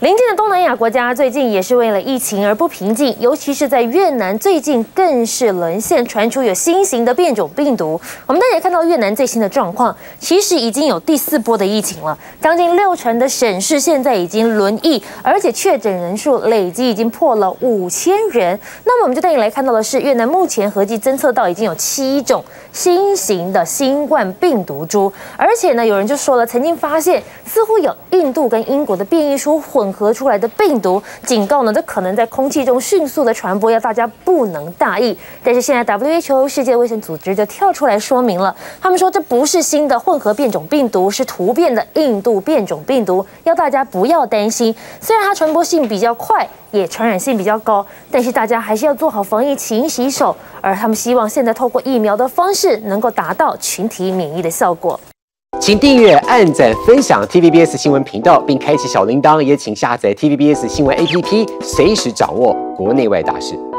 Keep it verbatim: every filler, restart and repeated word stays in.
邻近的东南亚国家最近也是为了疫情而不平静，尤其是在越南，最近更是沦陷，传出有新型的变种病毒。我们大家也看到越南最新的状况，其实已经有第四波的疫情了，将近六成的省市现在已经沦疫，而且确诊人数累计已经破了五千人。那么我们就带你来看到的是，越南目前合计侦测到已经有七种新型的新冠病毒株，而且呢，有人就说了，曾经发现似乎有印度跟英国的变异株混合出来的病毒，警告呢，这可能在空气中迅速的传播，要大家不能大意。但是现在 W H O 世界卫生组织就跳出来说明了，他们说这不是新的混合变种病毒，是突变的印度变种病毒，要大家不要担心。虽然它传播性比较快，也传染性比较高，但是大家还是要做好防疫，勤洗手。而他们希望现在透过疫苗的方式，能够达到群体免疫的效果。 请订阅、按赞、分享 T V B S 新闻频道，并开启小铃铛，也请下载 T V B S 新闻 A P P， 随时掌握国内外大事。